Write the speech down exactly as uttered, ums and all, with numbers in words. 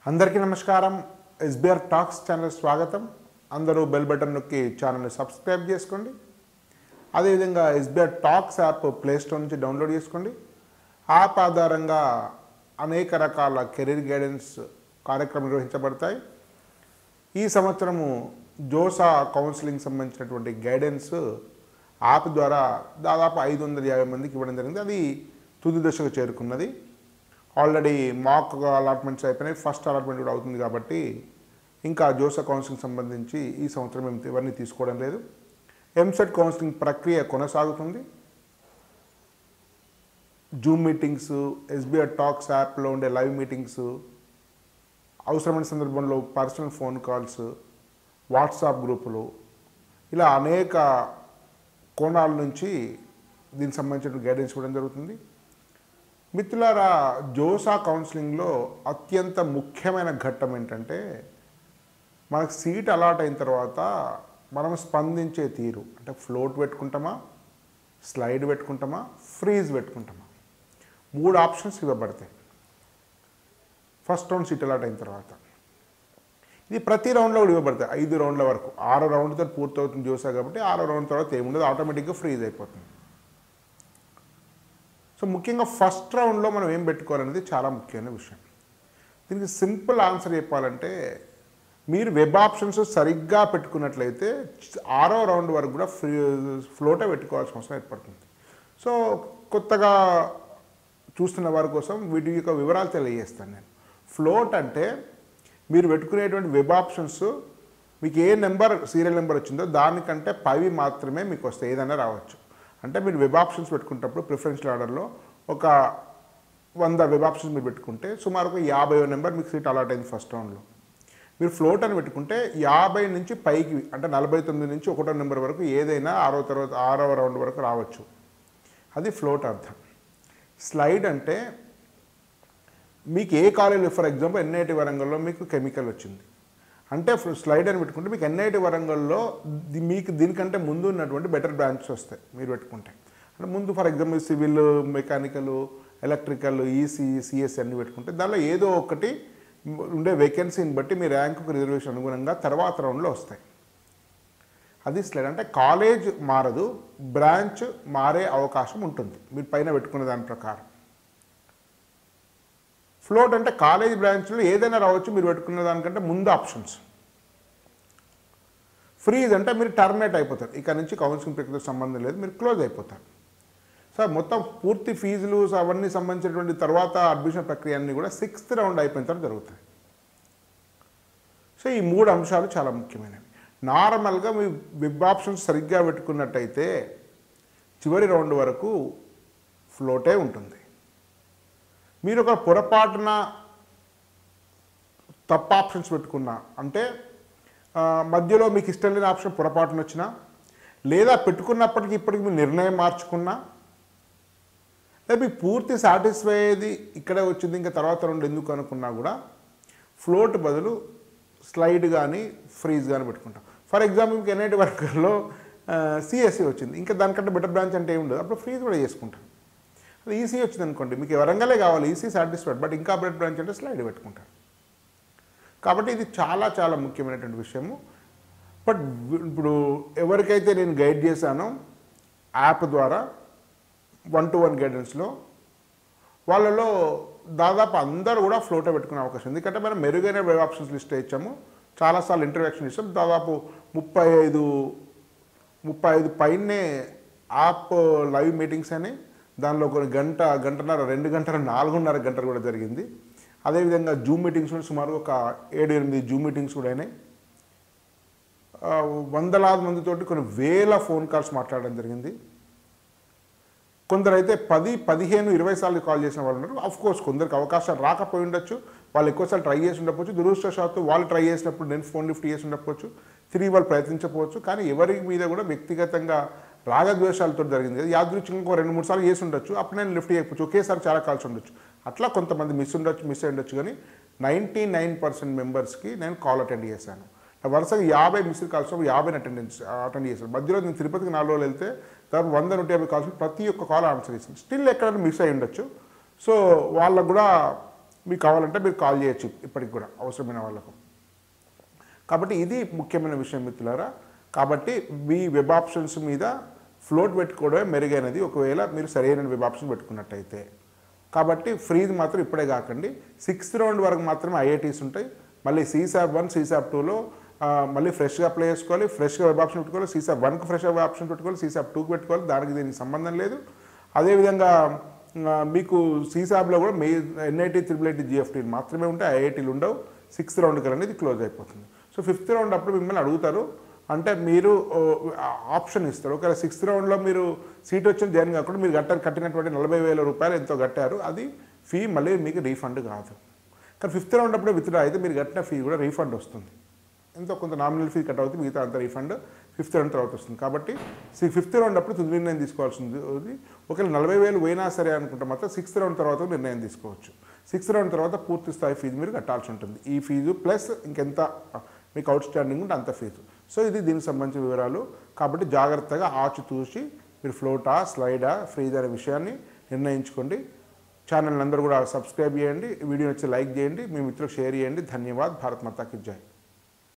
అందరికీ నమస్కారం. SBR talks channel స్వాగతం. అందరూ బెల్ బటన్ నొక్కి ఛానల్ని సబ్స్క్రైబ్ చేసుకోండి. అదేవిధంగా SBR talks app Play Store నుంచి డౌన్లోడ్ చేసుకోండి. యాప్ ఆధారంగా అనేక రకాల కెరీర్ గైడెన్స్ కార్యక్రమాలు నిర్వహించబడతాయి. ఈ సంవత్సరము జోసా కౌన్సిలింగ్ సంబంధించినటువంటి గైడెన్స్ యాప్ ద్వారా దాదాపు ఐదు వందల యాభై మందికి ఇవ్వడం జరిగింది. అది తుది దశకు చేరుకున్నది. ఆల్రెడీ మాక్ అలాట్మెంట్స్ అయిపోయినాయి, ఫస్ట్ అలాట్మెంట్ కూడా అవుతుంది. కాబట్టి ఇంకా జోసా కౌన్సిలింగ్ సంబంధించి ఈ సంవత్సరం మేము ఇవన్నీ తీసుకోవడం లేదు. ఎంసెట్ కౌన్సిలింగ్ ప్రక్రియ కొనసాగుతుంది. జూమ్ మీటింగ్స్, ఎస్బిఆర్ టాక్స్ యాప్లో ఉండే లైవ్ మీటింగ్స్, అవసరమైన సందర్భంలో పర్సనల్ ఫోన్ కాల్స్, వాట్సాప్ గ్రూపులు, ఇలా అనేక కోణాల నుంచి దీనికి సంబంధించిన గైడెన్స్ ఇవ్వడం జరుగుతుంది. మిత్రులారా, జోసా కౌన్సిలింగ్లో అత్యంత ముఖ్యమైన ఘట్టం ఏంటంటే మనకు సీట్ అలాట్ అయిన తర్వాత మనం స్పందించే తీరు. అంటే ఫ్లోట్ పెట్టుకుంటామా, స్లైడ్ పెట్టుకుంటామా, ఫ్రీజ్ పెట్టుకుంటామా, మూడు ఆప్షన్స్ ఇవ్వబడతాయి ఫస్ట్ రౌండ్ సీట్ అలాట్ అయిన తర్వాత. ఇది ప్రతి రౌండ్లో కూడా ఇవ్వబడతాయి. ఐదు రౌండ్ల వరకు, ఆరో రౌండ్తో పూర్తవుతుంది జోసా కాబట్టి ఆరో రౌండ్ తర్వాత ఏముండదు, ఆటోమేటిక్గా ఫ్రీజ్ అయిపోతుంది. సో ముఖ్యంగా ఫస్ట్ రౌండ్లో మనం ఏం పెట్టుకోవాలనేది చాలా ముఖ్యమైన విషయం. దీనికి సింపుల్ ఆన్సర్ చెప్పాలంటే, మీరు వెబ్ ఆప్షన్స్ సరిగ్గా పెట్టుకున్నట్లయితే ఆరో రౌండ్ వరకు కూడా ఫ్రీ ఫ్లోటే పెట్టుకోవాల్సిన అవసరం ఏర్పడుతుంది. సో కొత్తగా చూస్తున్న వారి కోసం వీటి యొక్క వివరాలు తెలియజేస్తాను నేను. ఫ్లోట్ అంటే మీరు పెట్టుకునేటువంటి వెబ్ ఆప్షన్స్ మీకు ఏ నెంబర్ సీరియల్ నెంబర్ వచ్చిందో దానికంటే పవి మాత్రమే మీకు వస్తాయి, ఏదైనా రావచ్చు. అంటే మీరు వెబ్ ఆప్షన్స్ పెట్టుకున్నప్పుడు ప్రిఫరెన్షియల్ ఆర్డర్లో ఒక వంద వెబ్ ఆప్షన్స్ మీరు పెట్టుకుంటే సుమారు ఒక యాభై నెంబర్ మీకు సీట్ అలాట్ అయింది ఫస్ట్ రౌండ్లో. మీరు ఫ్లోట్ అని పెట్టుకుంటే యాభై నుంచి పైకి, అంటే నలభై తొమ్మిది నుంచి ఒకటో నెంబర్ వరకు ఏదైనా ఆరో తర్వాత ఆరవ రౌండ్ వరకు రావచ్చు. అది ఫ్లోట్ అర్థం. స్లైడ్ అంటే మీకు ఏ కాలేజీలో, ఫర్ ఎగ్జాంపుల్ ఎన్ఐటి వరంగల్లో మీకు కెమికల్ వచ్చింది అంటే స్లైడ్ అని పెట్టుకుంటే మీకు ఎన్ఐటి వరంగల్లో మీకు దీనికంటే ముందు ఉన్నటువంటి బెటర్ బ్రాంచెస్ వస్తాయి మీరు పెట్టుకుంటే. అంటే ముందు for example civil, mechanical, electrical, EC, CS అన్ని పెట్టుకుంటే దానిలో ఏదో ఒకటి ఉండే వేకెన్సీని బట్టి మీ ర్యాంకు రిజర్వేషన్ అనుగుణంగా తర్వాత రౌండ్లో వస్తాయి. అది స్లైడ్. అంటే కాలేజ్ మారదు, బ్రాంచ్ మారే అవకాశం ఉంటుంది మీరు పైన పెట్టుకునే దాని ప్రకారం. ఫ్లోట్ అంటే కాలేజ్ బ్రాంచ్లో ఏదైనా రావచ్చు మీరు పెట్టుకునే దానికంటే ముందు ఆప్షన్స్. ఫ్రీజ్ అంటే మీరు టర్మినేట్ అయిపోతారు, ఇక్కడ నుంచి కౌన్సిలింగ్ ప్రక్రియతో సంబంధం లేదు, మీరు క్లోజ్ అయిపోతారు. సో మొత్తం పూర్తి ఫీజులు అవన్నీ సంబంధించినటువంటి తర్వాత అడ్మిషన్ ప్రక్రియ అన్నీ కూడా సిక్స్త్ రౌండ్ అయిపోయిన తర్వాత జరుగుతాయి. సో ఈ మూడు అంశాలు చాలా ముఖ్యమైనవి. నార్మల్గా మీ వెబ్ ఆప్షన్స్ సరిగ్గా పెట్టుకున్నట్టయితే చివరి రౌండ్ వరకు ఫ్లోటే ఉంటుంది. మీరు ఒక పొరపాటున తప్పు ఆప్షన్స్ పెట్టుకున్నా, అంటే మధ్యలో మీకు ఇష్టం లేని ఆప్షన్ పొరపాటున వచ్చినా, లేదా పెట్టుకున్నప్పటికీ ఇప్పటికి మీ నిర్ణయం మార్చుకున్నా, లేదా మీకు పూర్తి సాటిస్ఫై అయ్యేది ఇక్కడే వచ్చింది ఇంకా తర్వాత రెండు ఎందుకు అనుకున్నా కూడా ఫ్లోట్ బదులు స్లైడ్ కానీ ఫ్రీజ్ కానీ పెట్టుకుంటాం. ఫర్ ఎగ్జాంపుల్ మీకు ఎన్ఐటి వర్కర్లో సిఎస్సి వచ్చింది, ఇంకా దానికంటే బెటర్ బ్రాంచ్ అంటే ఏముండదు, అప్పుడు ఫ్రీజ్ కూడా చేసుకుంటాం. అది ఈసీ వచ్చింది అనుకోండి, మీకు వరంగలే కావాలి, ఈసీ సాటిస్ఫైడ్, బట్ ఇంకా బెటర్ బ్రాంచ్ అంటే స్లైడ్ పెట్టుకుంటారు. కాబట్టి ఇది చాలా చాలా ముఖ్యమైనటువంటి విషయము. బట్ ఇప్పుడు ఎవరికైతే నేను గైడ్ చేశానో యాప్ ద్వారా వన్ టు వన్ గైడెన్స్లో, వాళ్ళలో దాదాపు అందరూ కూడా ఫ్లోటే పెట్టుకునే అవకాశం. ఎందుకంటే మనం మెరుగైన వెబ్ ఆప్షన్స్ లిస్ట్ ఇచ్చాము, చాలాసార్లు ఇంటరాక్షన్ ఇచ్చాము. దాదాపు ముప్పై ఐదు ముప్పై ఐదు పైనే యాప్ లైవ్ మీటింగ్స్ అని, దానిలో కొన్ని గంట గంటన్నర రెండు గంటల నాలుగున్నర గంటలు కూడా జరిగింది. అదేవిధంగా జూమ్ మీటింగ్స్ కూడా సుమారు ఒక ఏడు ఎనిమిది జూమ్ మీటింగ్స్ కూడా అయినాయి. వందలాది మందితోటి కొన్ని వేల ఫోన్ కాల్స్ మాట్లాడడం జరిగింది. కొందరైతే పది పదిహేను ఇరవై సార్లు కాల్ చేసిన వాళ్ళు ఉన్నారు. ఆఫ్ కోర్స్ కొందరికి అవకాశాలు రాకపోయి ఉండొచ్చు, వాళ్ళు ఎక్కువసార్లు ట్రై చేసి ఉండకపోవచ్చు, దురదృష్టవశాత్తు వాళ్ళు ట్రై చేసినప్పుడు నేను ఫోన్ లిఫ్ట్ చేసి ఉండకపోవచ్చు, తిరిగి వాళ్ళు ప్రయత్నించకపోవచ్చు. కానీ ఎవరి మీద కూడా వ్యక్తిగతంగా రాగద్వేషాలతో జరిగింది కదా, యాదృచ్ఛికంగా రెండు మూడు సార్లు చేసి ఉండొచ్చు, అప్పుడు నేను లిఫ్ట్ చేయకపోవచ్చు, ఒకేసారి చాలా కాల్స్ ఉండొచ్చు, అట్లా కొంతమంది మిస్ ఉండొచ్చు మిస్ అయ్యి ఉండొచ్చు. కానీ నైంటీ నైన్ పర్సెంట్ మెంబర్స్కి నేను కాల్ అటెండ్ చేశాను. వరుసగా యాభై మిస్డ్ కాల్స్ యాభై అటెండెన్స్ అటెండ్ చేశాను. మధ్యలో నేను తిరుపతికి నాలుగు రోజులు వెళ్తే దాదాపు వంద నూట యాభై కాల్స్ ప్రతి ఒక్క కాల్ ఆన్సర్ చేశాను. స్టిల్ ఎక్కడైనా మిస్ అయ్యి ఉండొచ్చు. సో వాళ్ళకు కూడా మీకు కావాలంటే మీరు కాల్ చేయొచ్చు ఇప్పటికి కూడా అవసరమైన వాళ్ళకు. కాబట్టి ఇది ముఖ్యమైన విషయం మిత్రులారా. కాబట్టి మీ వెబ్ ఆప్షన్స్ మీద ఫ్లోట్ పెట్టుకోవడమే మెరుగైనది ఒకవేళ మీరు సరైన వెబ్ ఆప్షన్ పెట్టుకున్నట్టయితే. కాబట్టి ఫ్రీది మాత్రం ఇప్పుడే కాకండి. సిక్స్త్ రౌండ్ వరకు మాత్రమే ఐఐటీస్ ఉంటాయి. మళ్ళీ సీసాబ్ వన్ సీసాబ్ టూలో మళ్ళీ ఫ్రెష్గా అప్లై చేసుకోవాలి, ఫ్రెష్గా వెబ్ ఆప్షన్ పెట్టుకోవాలి, సీసాబ్ వన్కి ఫ్రెష్గా వెబ్ ఆప్షన్ పెట్టుకోవాలి, సీసాబ్ టూకి పెట్టుకోవాలి. దానికి దీనికి సంబంధం లేదు. అదేవిధంగా మీకు సీసాబ్లో కూడా మే ఎన్ఐటీ త్రిబుల్ ఐటీ జిఎఫ్టీలు మాత్రమే ఉంటాయి, ఐఐటీలు ఉండవు. సిక్స్త్ రౌండ్ కల్ అనేది క్లోజ్ అయిపోతుంది. సో ఫిఫ్త్ రౌండ్ అప్పుడు మిమ్మల్ని అడుగుతారు, అంటే మీరు ఆప్షన్ ఇస్తారు. ఒకవేళ సిక్స్త్ రౌండ్లో మీరు సీట్ వచ్చిన జాయిన్ కాకుండా మీరు కట్ట కట్టినటువంటి నలభై వేల రూపాయలు ఎంతో కట్టారు, అది ఫీ మళ్ళీ మీకు రీఫండ్ కాదు. కానీ ఫిఫ్త్ రౌండ్ అప్పుడే విత్డ్రా అయితే మీరు కట్టిన ఫీ కూడా రీఫండ్ వస్తుంది. ఎంతో కొంత నామినల్ ఫీ కట్ అవుతుంది, మిగతా అంత రీఫండ్ ఫిఫ్త్ రౌండ్ తర్వాత వస్తుంది. కాబట్టి ఫిఫ్త్ రౌండ్ అప్పుడు తుది నిర్ణయం తీసుకోవాల్సింది. ఒకవేళ నలభై వేలు పోయినా సరే అనుకుంటే మాత్రం సిక్స్త్ రౌండ్ తర్వాత నిర్ణయం తీసుకోవచ్చు. సిక్స్త్ రౌండ్ తర్వాత పూర్తి స్థాయి ఫీజు మీరు కట్టాల్సి ఉంటుంది. ఈ ఫీజు ప్లస్ ఇంకెంత మీకు అవుట్ స్టాండింగ్ ఉంటే అంత ఫీజు. సో ఇది దీనికి సంబంధించిన వివరాలు. కాబట్టి జాగ్రత్తగా ఆచితూచి మీరు ఫ్లోటా స్లైడా ఫ్రీజ్ అనే విషయాన్ని నిర్ణయించుకోండి. ఛానల్ అందరూ కూడా సబ్స్క్రైబ్ చేయండి, వీడియో నచ్చి లైక్ చేయండి, మీ మిత్రులకు షేర్ చేయండి. ధన్యవాద్. భారత్ మాతా కీ జై.